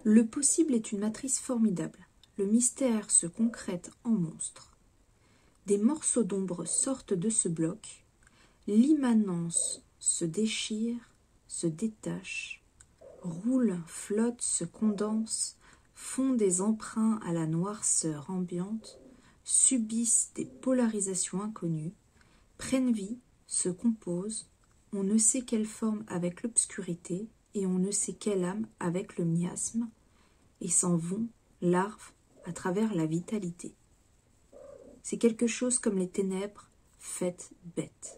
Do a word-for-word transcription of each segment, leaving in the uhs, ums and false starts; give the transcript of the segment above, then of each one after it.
Le possible est une matrice formidable. Le mystère se concrète en monstre. Des morceaux d'ombre sortent de ce bloc. L'immanence se déchire, se détache, roule, flotte, se condense, font des emprunts à la noirceur ambiante, subissent des polarisations inconnues, prennent vie, se composent, on ne sait quelle forme avec l'obscurité et on ne sait quelle âme avec le miasme, et s'en vont, larves, à travers la vitalité. C'est quelque chose comme les ténèbres faites bêtes.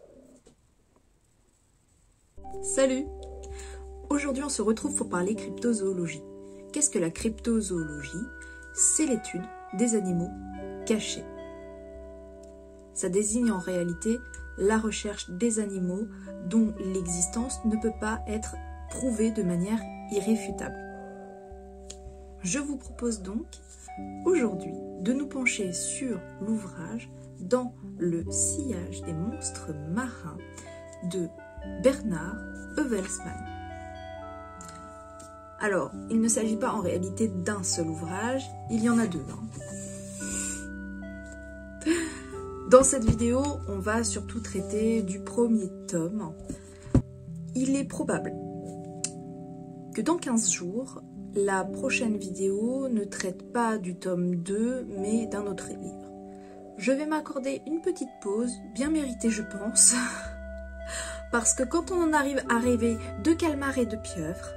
Salut! Aujourd'hui on se retrouve pour parler cryptozoologie. Qu'est-ce que la cryptozoologie? C'est l'étude des animaux cachés. Ça désigne en réalité la recherche des animaux dont l'existence ne peut pas être prouvée de manière irréfutable. Je vous propose donc aujourd'hui de nous pencher sur l'ouvrage Dans le sillage des monstres marins de Bernard Euvelsman. Alors, il ne s'agit pas en réalité d'un seul ouvrage, il y en a deux. Hein. Dans cette vidéo, on va surtout traiter du premier tome. Il est probable que dans quinze jours, la prochaine vidéo ne traite pas du tome deux, mais d'un autre livre. Je vais m'accorder une petite pause, bien méritée je pense, parce que quand on en arrive à rêver de calmars et de pieuvres,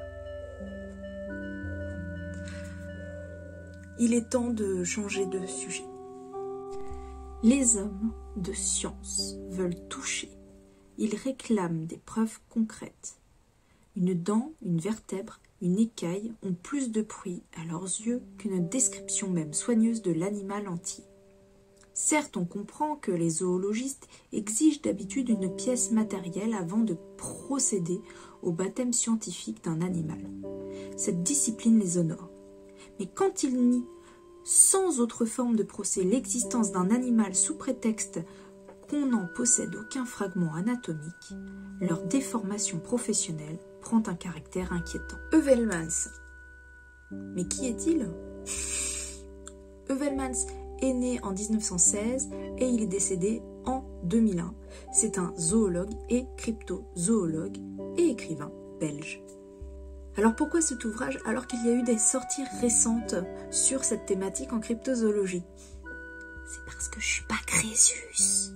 il est temps de changer de sujet. Les hommes de science veulent toucher. Ils réclament des preuves concrètes. Une dent, une vertèbre, une écaille ont plus de bruit à leurs yeux qu'une description même soigneuse de l'animal entier. Certes, on comprend que les zoologistes exigent d'habitude une pièce matérielle avant de procéder au baptême scientifique d'un animal. Cette discipline les honore. Mais quand ils nient, sans autre forme de procès, l'existence d'un animal sous prétexte qu'on n'en possède aucun fragment anatomique, leur déformation professionnelle prend un caractère inquiétant. Euvelsman. Mais qui est-il? Euvelsman est né en mille neuf cent seize et il est décédé en deux mille un. C'est un zoologue et cryptozoologue et écrivain belge. Alors pourquoi cet ouvrage alors qu'il y a eu des sorties récentes sur cette thématique en cryptozoologie? C'est parce que je suis pas Crésus.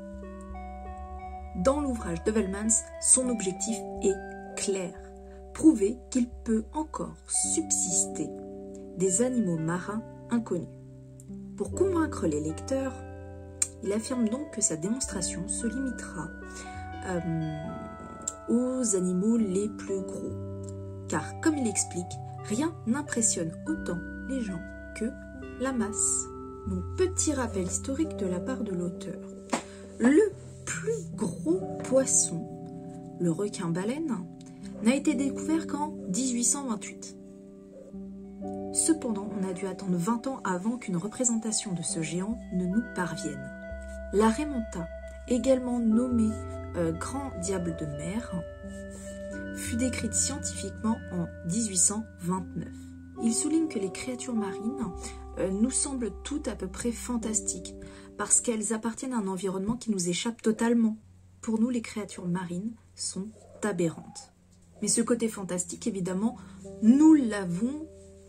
Dans l'ouvrage d'Euvelsman, son objectif est clair, prouver qu'il peut encore subsister des animaux marins inconnus. Pour convaincre les lecteurs, il affirme donc que sa démonstration se limitera euh, aux animaux les plus gros. Car, comme il explique, rien n'impressionne autant les gens que la masse. Donc, petit rappel historique de la part de l'auteur. Le plus gros poisson, le requin-baleine, n'a été découvert qu'en mille huit cent vingt-huit. Cependant, on a dû attendre vingt ans avant qu'une représentation de ce géant ne nous parvienne. La Raimanta, également nommée euh, grand diable de mer, fut décrite scientifiquement en mille huit cent vingt-neuf. Il souligne que les créatures marines euh, nous semblent toutes à peu près fantastiques, parce qu'elles appartiennent à un environnement qui nous échappe totalement. Pour nous, les créatures marines sont aberrantes. Mais ce côté fantastique, évidemment, nous l'avons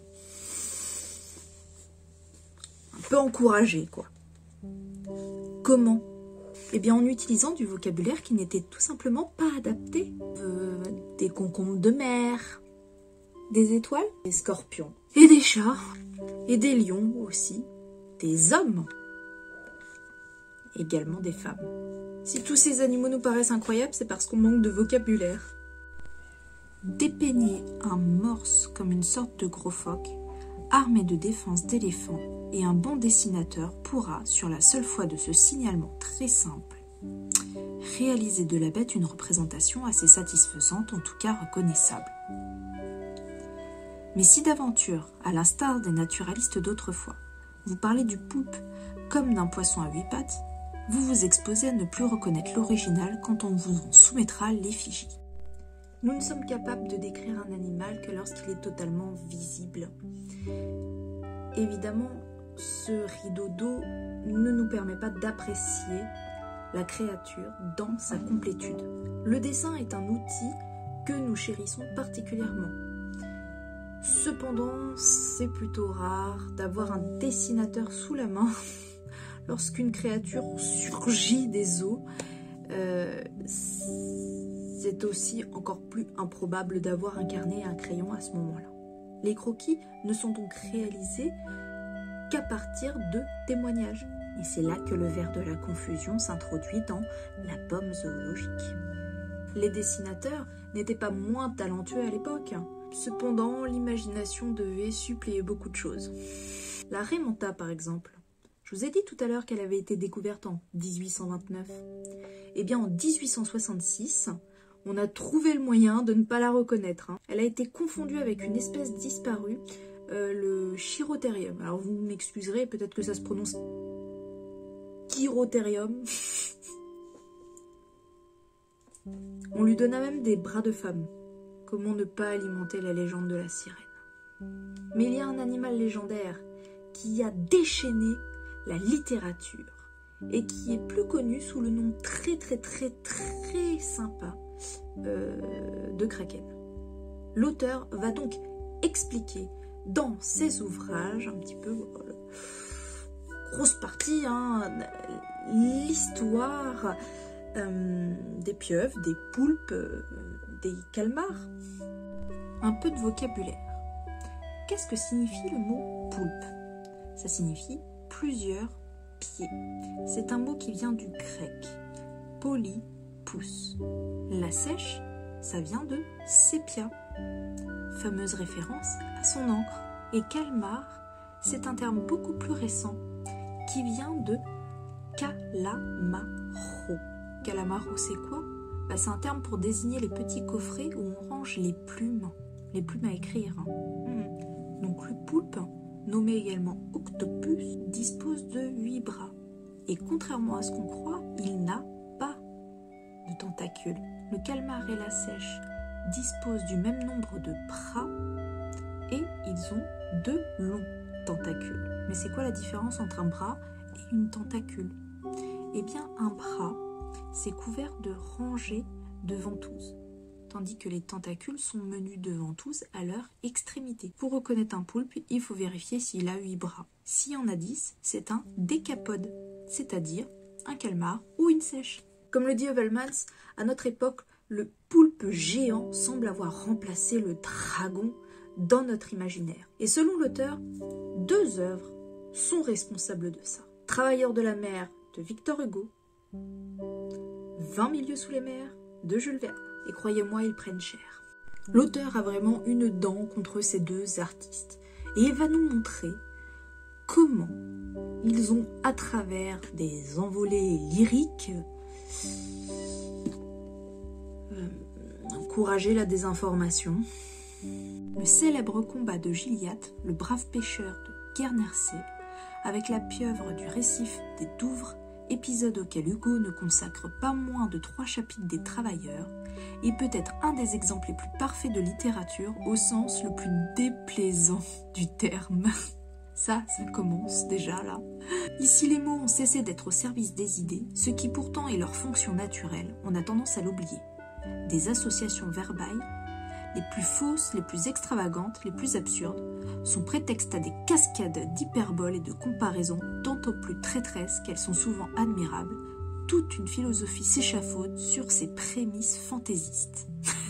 un peu encouragé, quoi. Comment? Eh bien, en utilisant du vocabulaire qui n'était tout simplement pas adapté. Euh, des concombres de mer, des étoiles, des scorpions, et des chats, et des lions aussi, des hommes, également des femmes. Si tous ces animaux nous paraissent incroyables, c'est parce qu'on manque de vocabulaire. Dépeigner un morse comme une sorte de gros phoque, armé de défense d'éléphant, et un bon dessinateur pourra, sur la seule foi de ce signalement très simple, réaliser de la bête une représentation assez satisfaisante, en tout cas reconnaissable. Mais si d'aventure, à l'instar des naturalistes d'autrefois, vous parlez du poulpe comme d'un poisson à huit pattes, vous vous exposez à ne plus reconnaître l'original quand on vous en soumettra l'effigie. Nous ne sommes capables de décrire un animal que lorsqu'il est totalement visible. Évidemment, ce rideau d'eau ne nous permet pas d'apprécier la créature dans sa complétude. Le dessin est un outil que nous chérissons particulièrement. Cependant, c'est plutôt rare d'avoir un dessinateur sous la main lorsqu'une créature surgit des eaux. Euh, c'est aussi encore plus improbable d'avoir un carnet et un crayon à ce moment-là. Les croquis ne sont donc réalisés qu'à partir de témoignages. Et c'est là que le ver de la confusion s'introduit dans la pomme zoologique. Les dessinateurs n'étaient pas moins talentueux à l'époque. Cependant, l'imagination devait suppléer beaucoup de choses. La raie manta, par exemple. Je vous ai dit tout à l'heure qu'elle avait été découverte en dix-huit cent vingt-neuf. Eh bien, en dix-huit cent soixante-six, on a trouvé le moyen de ne pas la reconnaître. Elle a été confondue avec une espèce disparue, euh, le Chirotherium. Alors vous m'excuserez, peut-être que ça se prononce Chirotherium. On lui donna même des bras de femme. Comment ne pas alimenter la légende de la sirène? Mais il y a un animal légendaire qui a déchaîné la littérature et qui est plus connu sous le nom très très très très sympa euh, de Kraken. L'auteur va donc expliquer dans ses ouvrages un petit peu euh, grosse partie hein, l'histoire euh, des pieuvres, des poulpes, euh, des calmars. Un peu de vocabulaire. Qu'est-ce que signifie le mot poulpe? Ça signifie plusieurs pieds. C'est un mot qui vient du grec. Poly, pouce. La sèche, ça vient de sépia. Fameuse référence à son encre. Et calmar, c'est un terme beaucoup plus récent qui vient de calamaro. Calamaro, c'est quoi? Bah, c'est un terme pour désigner les petits coffrets où on range les plumes. Les plumes à écrire. Mmh. Donc le poulpe, nommé également octopus, dispose de huit bras. Et contrairement à ce qu'on croit, il n'a pas de tentacules. Le calmar et la sèche disposent du même nombre de bras et ils ont deux longs tentacules. Mais c'est quoi la différence entre un bras et une tentacule? Eh bien, un bras, c'est couvert de rangées de ventouses, tandis que les tentacules sont menus de ventouses à leur extrémité. Pour reconnaître un poulpe, il faut vérifier s'il a huit bras. S'il y en a dix, c'est un décapode, c'est-à-dire un calmar ou une sèche. Comme le dit Heuvelmans, à notre époque, le poulpe géant semble avoir remplacé le dragon dans notre imaginaire. Et selon l'auteur, deux œuvres sont responsables de ça. Travailleurs de la mer de Victor Hugo, vingt mille lieues sous les mers de Jules Verne. Et croyez-moi, ils prennent cher. L'auteur a vraiment une dent contre ces deux artistes. Et il va nous montrer comment ils ont, à travers des envolées lyriques, euh, encouragé la désinformation. Le célèbre combat de Gilliatt, le brave pêcheur de Guernesey, avec la pieuvre du récif des Douvres, épisode auquel Hugo ne consacre pas moins de trois chapitres des Travailleurs, est peut-être un des exemples les plus parfaits de littérature au sens le plus déplaisant du terme. Ça, ça commence déjà là. Ici, les mots ont cessé d'être au service des idées, ce qui pourtant est leur fonction naturelle, on a tendance à l'oublier. Des associations verbales, les plus fausses, les plus extravagantes, les plus absurdes, sont prétexte à des cascades d'hyperboles et de comparaisons tantôt plus traîtresses qu'elles sont souvent admirables. Toute une philosophie s'échafaude sur ces prémices fantaisistes.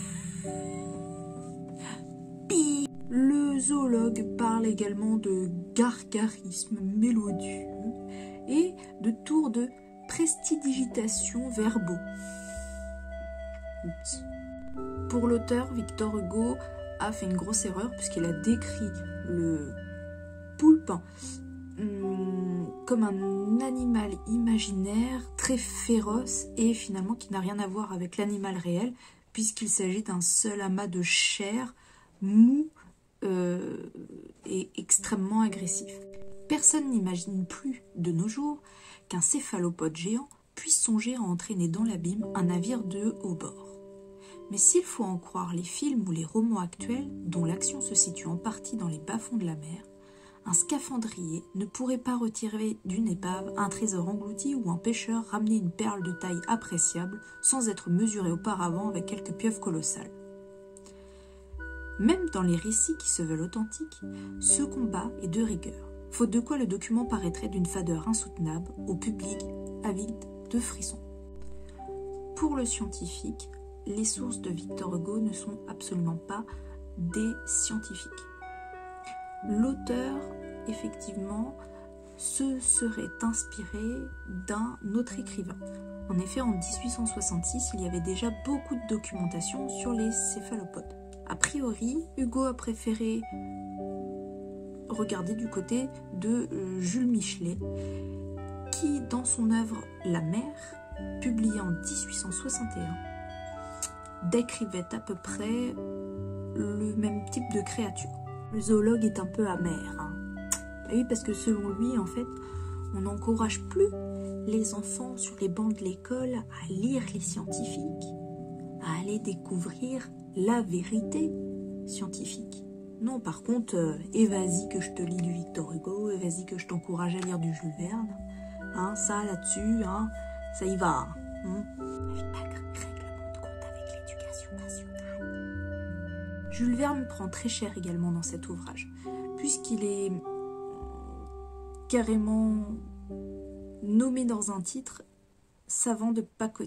Le zoologue parle également de gargarisme mélodieux et de tours de prestidigitation verbaux. Oups. Pour l'auteur, Victor Hugo a fait une grosse erreur puisqu'il a décrit le poulpe hum, comme un animal imaginaire très féroce et finalement qui n'a rien à voir avec l'animal réel puisqu'il s'agit d'un seul amas de chair mou euh, et extrêmement agressif. Personne n'imagine plus de nos jours qu'un céphalopode géant puisse songer à entraîner dans l'abîme un navire de haut bord. Mais s'il faut en croire les films ou les romans actuels, dont l'action se situe en partie dans les bas-fonds de la mer, un scaphandrier ne pourrait pas retirer d'une épave un trésor englouti ou un pêcheur ramener une perle de taille appréciable sans être mesuré auparavant avec quelques pieuvres colossales. Même dans les récits qui se veulent authentiques, ce combat est de rigueur, faute de quoi le document paraîtrait d'une fadeur insoutenable au public avide de frissons. Pour le scientifique, les sources de Victor Hugo ne sont absolument pas des scientifiques. L'auteur, effectivement, se serait inspiré d'un autre écrivain. En effet, en dix-huit cent soixante-six, il y avait déjà beaucoup de documentation sur les céphalopodes. A priori, Hugo a préféré regarder du côté de Jules Michelet, qui, dans son œuvre La mer, publiée en dix-huit cent soixante et un, décrivait à peu près le même type de créature. Le zoologue est un peu amer. Hein. Et oui, parce que selon lui, en fait, on n'encourage plus les enfants sur les bancs de l'école à lire les scientifiques, à aller découvrir la vérité scientifique. Non, par contre, euh, et vas-y que je te lis du Victor Hugo, et vas-y que je t'encourage à lire du Jules Verne. Hein, ça, là-dessus, hein, ça y va. Hein. Règlement de compte avec l'éducation nationale. Jules Verne prend très cher également dans cet ouvrage, puisqu'il est carrément nommé dans un titre « Savant de pacotille ».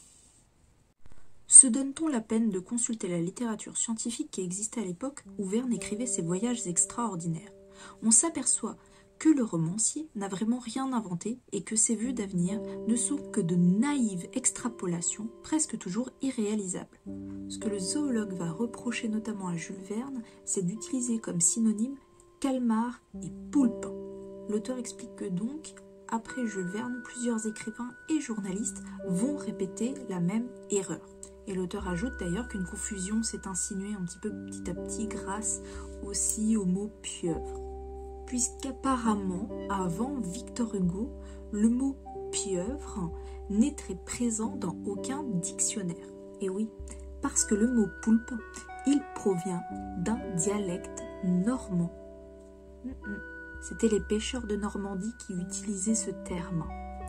Se donne-t-on la peine de consulter la littérature scientifique qui existait à l'époque où Verne écrivait ses voyages extraordinaires? On s'aperçoit que le romancier n'a vraiment rien inventé et que ses vues d'avenir ne sont que de naïves extrapolations, presque toujours irréalisables. Ce que le zoologue va reprocher notamment à Jules Verne, c'est d'utiliser comme synonyme calmar et poulpe. L'auteur explique que donc, après Jules Verne, plusieurs écrivains et journalistes vont répéter la même erreur. Et l'auteur ajoute d'ailleurs qu'une confusion s'est insinuée un petit peu petit à petit grâce aussi au mot pieuvre. Puisqu'apparemment, avant Victor Hugo, le mot pieuvre n'est très présent dans aucun dictionnaire. Et oui, parce que le mot poulpe, il provient d'un dialecte normand. C'était les pêcheurs de Normandie qui utilisaient ce terme.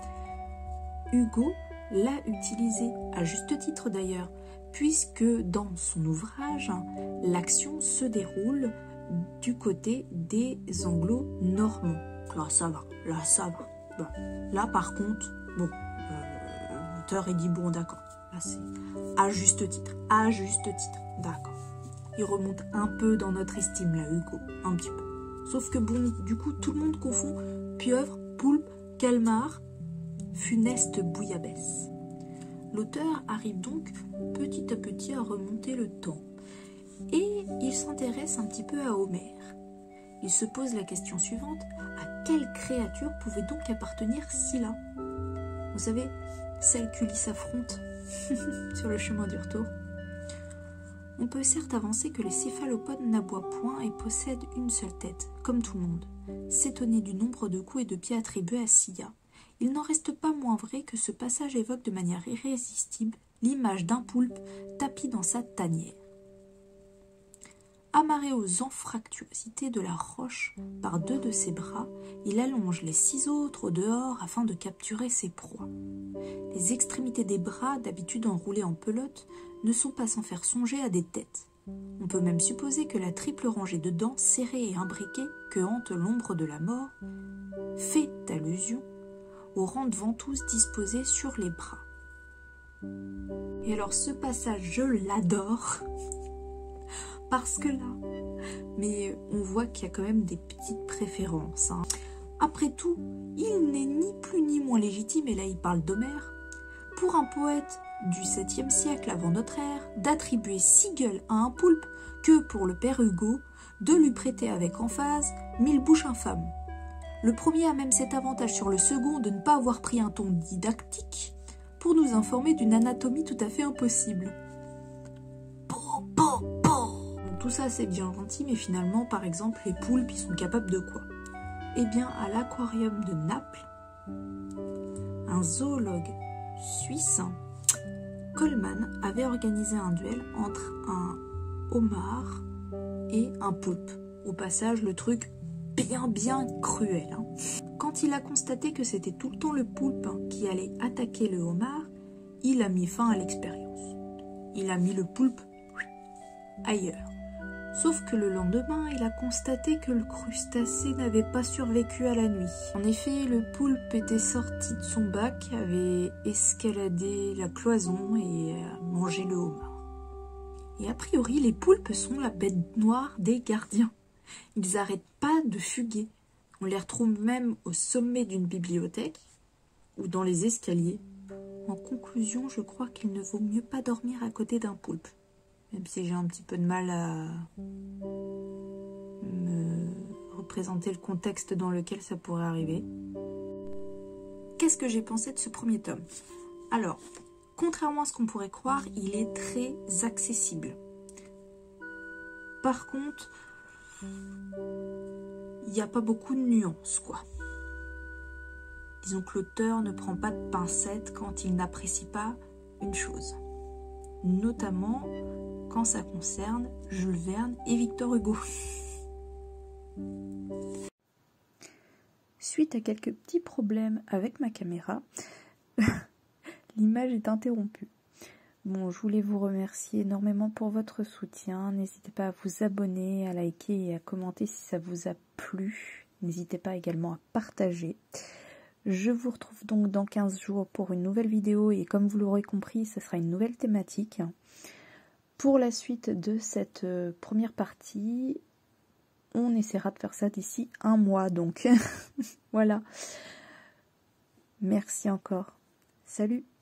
Hugo l'a utilisé, à juste titre d'ailleurs, puisque dans son ouvrage, l'action se déroule du côté des Anglo-Normands. Là, ça va, là, ça va. Bon. Là, par contre, bon, euh, l'auteur est dit, bon, d'accord, là, c'est à juste titre, à juste titre, d'accord. Il remonte un peu dans notre estime, là, Hugo, un petit peu. Sauf que, bon, du coup, tout le monde confond pieuvre, poulpe, calmar, funeste bouillabaisse. L'auteur arrive donc petit à petit à remonter le temps et il s'intéresse un petit peu à Homère. Il se pose la question suivante, à quelle créature pouvait donc appartenir Scylla? Vous savez, celle qu'Ulysse affronte sur le chemin du retour. On peut certes avancer que les céphalopodes n'aboient point et possèdent une seule tête, comme tout le monde. S'étonner du nombre de coups et de pieds attribués à Scylla. Il n'en reste pas moins vrai que ce passage évoque de manière irrésistible l'image d'un poulpe tapi dans sa tanière. Amarré aux anfractuosités de la roche par deux de ses bras, il allonge les six autres au dehors afin de capturer ses proies. Les extrémités des bras, d'habitude enroulés en pelote, ne sont pas sans faire songer à des têtes. On peut même supposer que la triple rangée de dents serrées et imbriquées que hante l'ombre de la mort fait allusion au rang de ventouses disposées sur les bras. Et alors ce passage, je l'adore, parce que là, mais on voit qu'il y a quand même des petites préférences. Hein. Après tout, il n'est ni plus ni moins légitime, et là il parle d'Homère, pour un poète du septième siècle avant notre ère, d'attribuer six gueules à un poulpe que pour le père Hugo, de lui prêter avec emphase mille bouches infâmes. Le premier a même cet avantage sur le second de ne pas avoir pris un ton didactique pour nous informer d'une anatomie tout à fait impossible. Bon, bon, bon. Donc, tout ça c'est bien gentil, mais finalement, par exemple, les poulpes, ils sont capables de quoi? Eh bien, à l'aquarium de Naples, un zoologue suisse Coleman avait organisé un duel entre un homard et un poulpe. Au passage, le truc bien bien cruel. Hein. Quand il a constaté que c'était tout le temps le poulpe qui allait attaquer le homard, il a mis fin à l'expérience. Il a mis le poulpe ailleurs. Sauf que le lendemain, il a constaté que le crustacé n'avait pas survécu à la nuit. En effet, le poulpe était sorti de son bac, avait escaladé la cloison et mangé le homard. Et a priori, les poulpes sont la bête noire des gardiens. Ils n'arrêtent pas de fuguer. On les retrouve même au sommet d'une bibliothèque ou dans les escaliers. En conclusion, je crois qu'il ne vaut mieux pas dormir à côté d'un poulpe. Même si j'ai un petit peu de mal à me représenter le contexte dans lequel ça pourrait arriver. Qu'est-ce que j'ai pensé de ce premier tome? Alors, contrairement à ce qu'on pourrait croire, il est très accessible. Par contre, il n'y a pas beaucoup de nuances, quoi. Disons que l'auteur ne prend pas de pincettes quand il n'apprécie pas une chose. Notamment quand ça concerne Jules Verne et Victor Hugo. Suite à quelques petits problèmes avec ma caméra, l'image est interrompue. Bon, je voulais vous remercier énormément pour votre soutien. N'hésitez pas à vous abonner, à liker et à commenter si ça vous a plu. N'hésitez pas également à partager. Je vous retrouve donc dans quinze jours pour une nouvelle vidéo et comme vous l'aurez compris, ce sera une nouvelle thématique. Pour la suite de cette première partie, on essaiera de faire ça d'ici un mois, donc voilà. Merci encore. Salut!